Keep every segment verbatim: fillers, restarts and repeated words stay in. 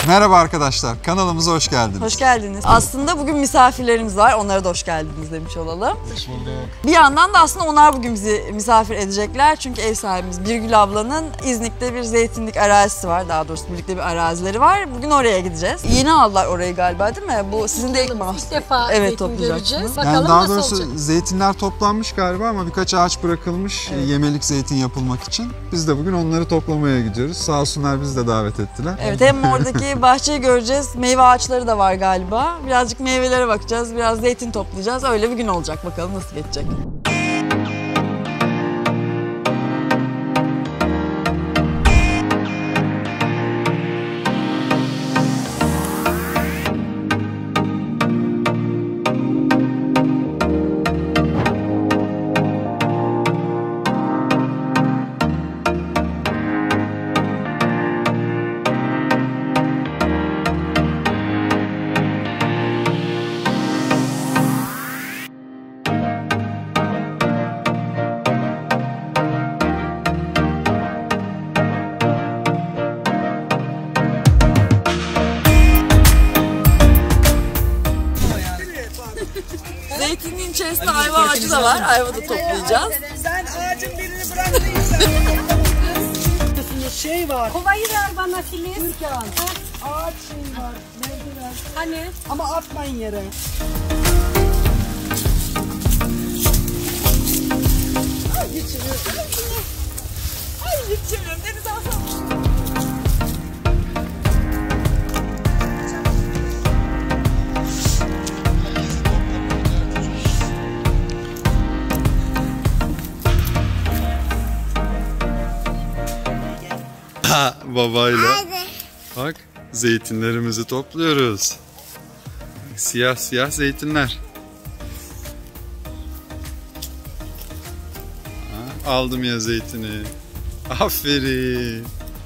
Merhaba arkadaşlar, kanalımıza hoş geldiniz. Hoş geldiniz. Aslında bugün misafirlerimiz var, onlara da hoş geldiniz demiş olalım. Hoş bulduk. Bir yandan da aslında onlar bugün bizi misafir edecekler. Çünkü ev sahibimiz Birgül ablanın İznik'te bir zeytinlik arazisi var. Daha doğrusu birlikte bir arazileri var. Bugün oraya gideceğiz. Yeni aldılar orayı galiba, değil mi? Bu sizin de ilk mahsul. İlk defa evet, zeytin göreceğiz. Bakalım yani daha nasıl doğrusu olacak? zeytinler toplanmış galiba ama birkaç ağaç bırakılmış evet. yemelik zeytin yapılmak için. Biz de bugün onları toplamaya gidiyoruz. Sağ olsunlar bizi de davet ettiler. Evet, hem oradaki bahçeyi göreceğiz. Meyve ağaçları da var galiba. Birazcık meyvelere bakacağız. Biraz zeytin toplayacağız. Öyle bir gün olacak. Bakalım nasıl geçecek. Zeytinin içerisinde ayva ağacı da var. Ayva da toplayacağız. Sen ağacın birini bıraktın. Şey var. Kovayı ver bana Filiz. Türkan. Ağaç şey var. Merdiven. Hani? Ama atmayın yere. Ay geçiriyorum. Ay geçiriyorum. Deniz alsam. Ha, babayla. Bak, zeytinlerimizi topluyoruz. Siyah siyah zeytinler. Ha, aldım ya zeytini. Aferin.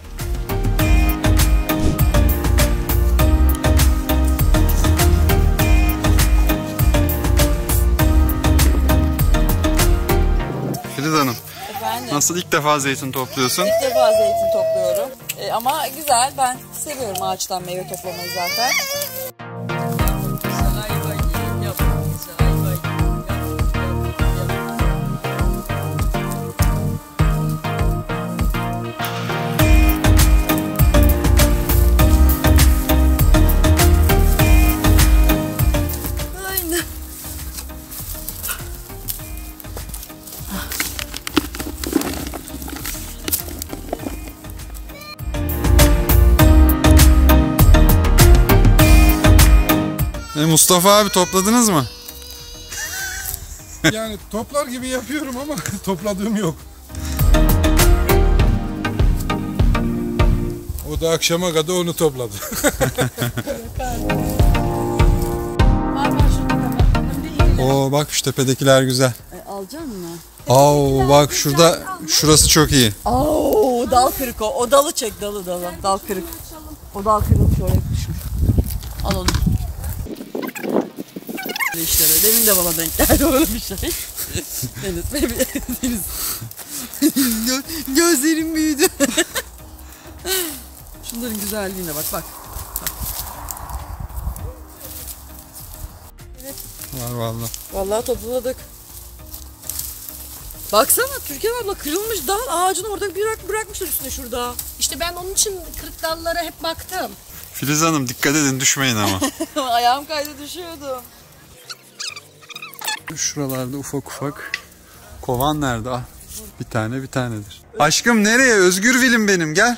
Filiz Hanım. Efendim? Nasıl ilk defa zeytin topluyorsun? İlk defa zeytin topluyorum. Ee, ama güzel. Ben seviyorum ağaçtan meyve toplamayı zaten. Aynen. E Mustafa abi topladınız mı? Yani toplar gibi yapıyorum ama topladığım yok. O da akşama kadar onu topladı. Oo bak şu tepedekiler güzel. E, alacak mısın? Aa bak şurada şurası çok iyi. Oo, dal kırık o. O dalı çek, dalı dalı. Dal kırık. O dal kırılmış, oraya düşmüş. Al onu. İşlere. Demin de bana denk geldi öyle bir şey. Deniz, benim, Deniz. Gö- gözlerim büyüdü. Şunların güzelliğine bak, bak. Evet. Var vallahi. Vallahi topladık. Baksana Türkan abla, kırılmış dal ağacını orada bırak, bırakmışlar üstüne şurada. İşte ben onun için kırık dallara hep baktım. Filiz Hanım dikkat edin düşmeyin ama. Ayağım kaydı, düşüyordum. Şuralarda ufak ufak. Kovan nerede? Ah, bir tane bir tanedir. Aşkım nereye? Özgür Vilim benim, gel.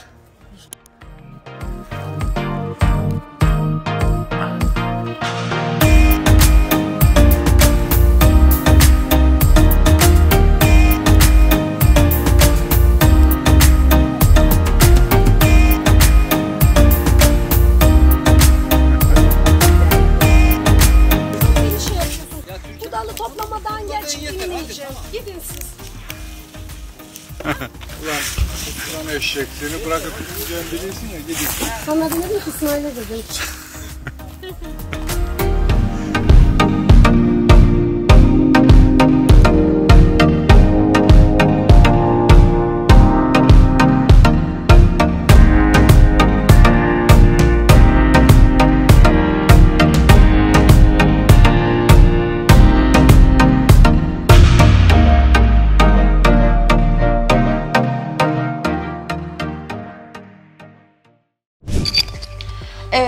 Bir şey yapıyorsun. Bu dalı toplamadan gerçek dinleyeceğim. Gidin siz. Ulan eşek seni bırakıp gideceğim bilirsin ya gidin. Sana demedim ki İsmail'e dedim.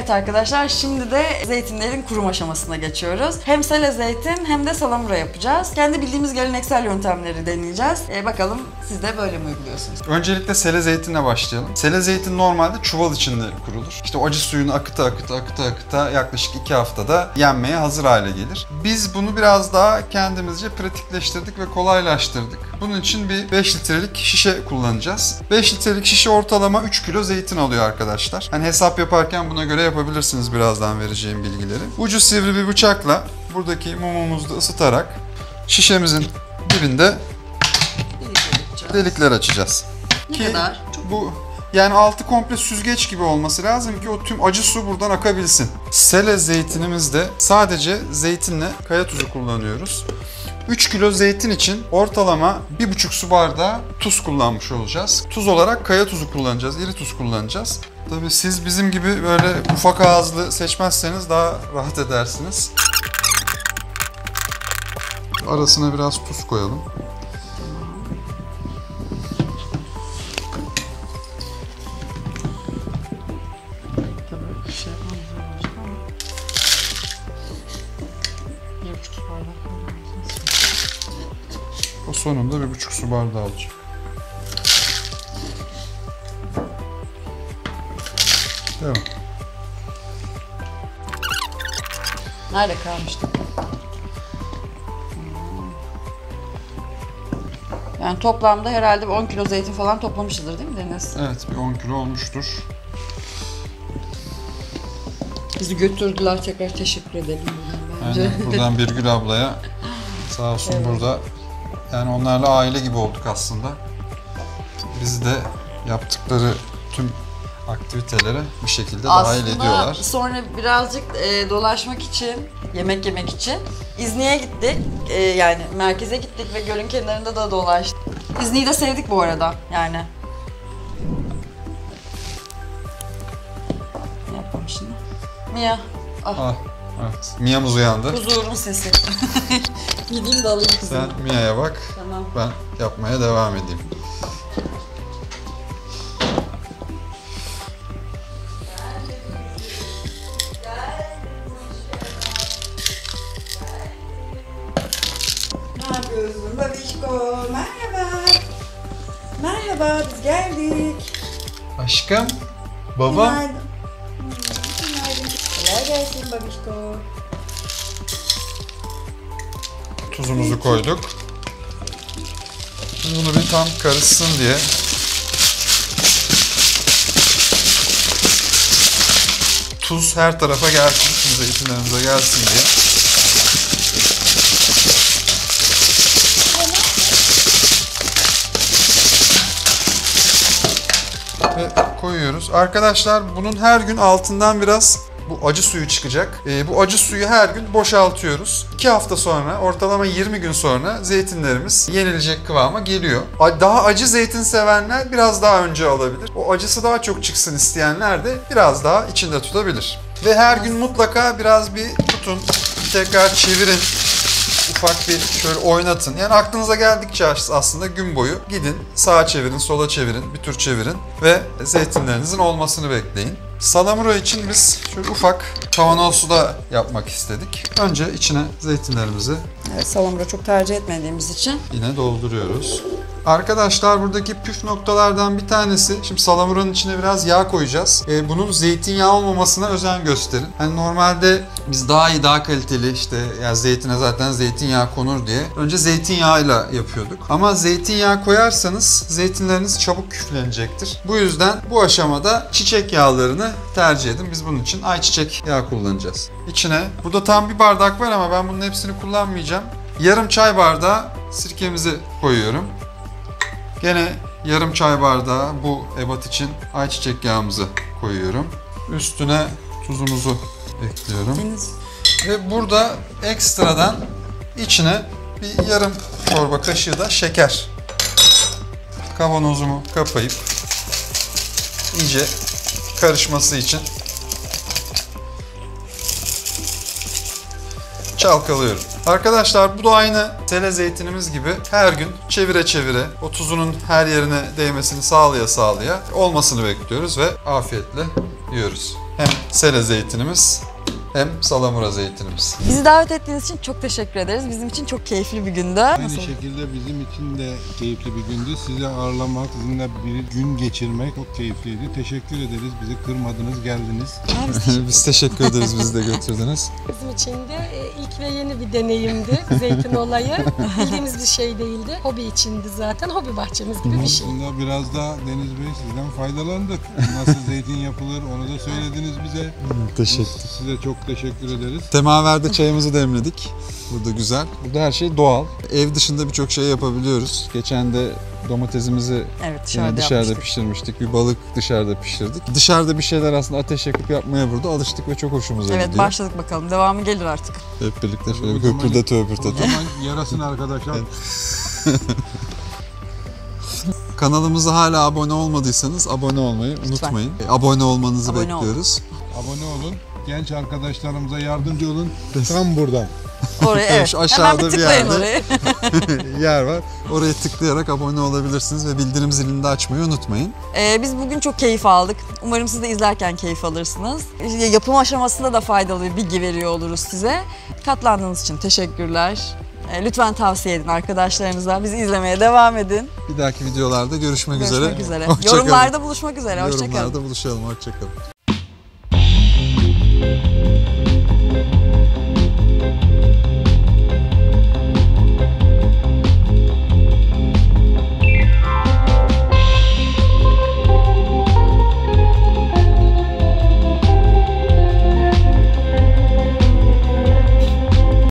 Evet arkadaşlar, şimdi de zeytinlerin kurum aşamasına geçiyoruz. Hem sele zeytin hem de salamura yapacağız. Kendi bildiğimiz geleneksel yöntemleri deneyeceğiz. E, bakalım siz de böyle mi uyguluyorsunuz? Öncelikle sele zeytinle başlayalım. Sele zeytin normalde çuval içinde kurulur. İşte o acı suyunu akıta akıta akıta akıta yaklaşık iki haftada yenmeye hazır hale gelir. Biz bunu biraz daha kendimizce pratikleştirdik ve kolaylaştırdık. Bunun için bir beş litrelik şişe kullanacağız. beş litrelik şişe ortalama üç kilo zeytin alıyor arkadaşlar. Hani hesap yaparken buna göre yapabilirsiniz birazdan vereceğim bilgileri. Ucu sivri bir bıçakla buradaki mumumuzu da ısıtarak şişemizin dibinde delikler açacağız. Ne Ki kadar? bu yani altı komple süzgeç gibi olması lazım ki o tüm acı su buradan akabilsin. Sele zeytinimizde sadece zeytinle kaya tuzu kullanıyoruz. üç kilo zeytin için ortalama bir buçuk su bardağı tuz kullanmış olacağız. Tuz olarak kaya tuzu kullanacağız, iri tuz kullanacağız. Tabii siz bizim gibi böyle ufak ağızlı seçmezseniz daha rahat edersiniz. Arasına biraz tuz koyalım. O sonunda bir buçuk su bardağı olacak. Devam. Nerede kalmıştık? Yani toplamda herhalde on kilo zeytin falan toplamışızdır değil mi Deniz? Evet, bir on kilo olmuştur. Bizi götürdüler, tekrar teşekkür edelim buradan bence. Yani buradan Birgül ablaya sağ olsun Evet. burada. Yani onlarla aile gibi olduk aslında. Biz de yaptıkları tüm aktivitelere bir şekilde dahil ediyorlar. Aslında sonra birazcık e, dolaşmak için, yemek yemek için İzni'ye gittik. E, yani merkeze gittik ve gölün kenarında da dolaştık. İzni'yi de sevdik bu arada yani. Ne yapalım şimdi? Mia. Ah, Ah, evet. Mia'mız uyandı. huzurun sesi. Gideyim de alayım kızımı. Sen Mia'ya bak, Tamam. ben yapmaya devam edeyim. Ne yapıyorsun babişko? Merhaba. Merhaba, biz geldik. Aşkım, babam. Günaydın. Günaydın. Kolay gelsin babişko. Tuzumuzu koyduk. Şimdi bunu bir tam karışsın diye tuz her tarafa gelsin, şimdi zeytinlerimize gelsin diye. Ve koyuyoruz. Arkadaşlar bunun her gün altından biraz bu acı suyu çıkacak. Ee, bu acı suyu her gün boşaltıyoruz. iki hafta sonra, ortalama yirmi gün sonra zeytinlerimiz yenilecek kıvama geliyor. Daha acı zeytin sevenler biraz daha önce alabilir. O acısı daha çok çıksın isteyenler de biraz daha içinde tutabilir. Ve her gün mutlaka biraz bir tutun, tekrar çevirin. Ufak bir şöyle oynatın. Yani aklınıza geldikçe aslında gün boyu gidin, sağa çevirin, sola çevirin, bir tur çevirin ve zeytinlerinizin olmasını bekleyin. Salamura için biz şöyle ufak kavanoz suda yapmak istedik. Önce içine zeytinlerimizi Evet, salamura çok tercih etmediğimiz için. yine dolduruyoruz. Arkadaşlar buradaki püf noktalardan bir tanesi, şimdi salamuranın içine biraz yağ koyacağız. Ee, bunun zeytinyağı olmamasına özen gösterin. Hani normalde biz daha iyi, daha kaliteli işte ya zeytine zaten zeytinyağı konur diye önce zeytinyağıyla yapıyorduk. Ama zeytinyağı koyarsanız zeytinleriniz çabuk küflenecektir. Bu yüzden bu aşamada çiçek yağlarını tercih edin. Biz bunun için ayçiçek yağı kullanacağız. İçine, burada tam bir bardak var ama ben bunun hepsini kullanmayacağım. Yarım çay bardağı sirkemizi koyuyorum. Gene yarım çay bardağı bu ebat için ayçiçek yağımızı koyuyorum. Üstüne tuzumuzu ekliyorum. Deniz. Ve burada ekstradan içine bir yarım çorba kaşığı da şeker. Kavanozumu kapayıp iyice karışması için çalkalıyorum. Arkadaşlar bu da aynı sele zeytinimiz gibi her gün çevire çevire o tuzunun her yerine değmesini sağlaya sağlaya olmasını bekliyoruz ve afiyetle yiyoruz. Hem sera zeytinimiz hem salamura zeytinimiz. Bizi davet ettiğiniz için çok teşekkür ederiz. Bizim için çok keyifli bir gündü. Aynı Nasıl? şekilde bizim için de keyifli bir gündü. Sizi ağırlamak, sizinle bir gün geçirmek çok keyifliydi. Teşekkür ederiz. Bizi kırmadınız, geldiniz. Biz teşekkür ederiz, bizi de götürdünüz. Bizim için de e, ilk ve yeni bir deneyimdi zeytin olayı. Bildiğimiz bir şey değildi. Hobi içindi zaten. Hobi bahçemiz gibi bir şey. Aslında biraz da Deniz Bey sizden faydalandık. Nasıl zeytin yapılır onu da söylediniz bize. Teşekkür. Size çok teşekkür ederiz. Semaverde çayımızı demledik. Burada güzel. Burada her şey doğal. Ev dışında birçok şey yapabiliyoruz. Geçen de domatesimizi Evet, yine dışarıda, dışarıda yapmıştık. pişirmiştik. Bir balık dışarıda pişirdik. Dışarıda bir şeyler aslında ateş yakıp yapmaya burada alıştık ve çok hoşumuza Evet, gidiyor. başladık bakalım. Devamı gelir artık. Hep birlikte şöyle O bir zaman- höpürdete O höpürdete. zaman yarasın arkadaşlar. Kanalımıza hala abone olmadıysanız abone olmayı unutmayın. E, Abone olmanızı Abone olun. bekliyoruz. Abone olun. Genç arkadaşlarımıza yardımcı olun. Tam buradan. Oraya evet. Şu aşağıda Hemen bir bir tıklayın yerde. oraya. Yer var. Oraya tıklayarak abone olabilirsiniz ve bildirim zilini de açmayı unutmayın. Ee, biz bugün çok keyif aldık. Umarım siz de izlerken keyif alırsınız. Yapım aşamasında da faydalı bir bilgi veriyor oluruz size. Katlandığınız için teşekkürler. Ee, lütfen tavsiye edin arkadaşlarınıza. Bizi izlemeye devam edin. Bir dahaki videolarda görüşmek, üzere. Görüşmek üzere. Hoşça kalın. Yorumlarda buluşmak üzere. Hoşçakalın. Yorumlarda buluşalım. Hoşçakalın.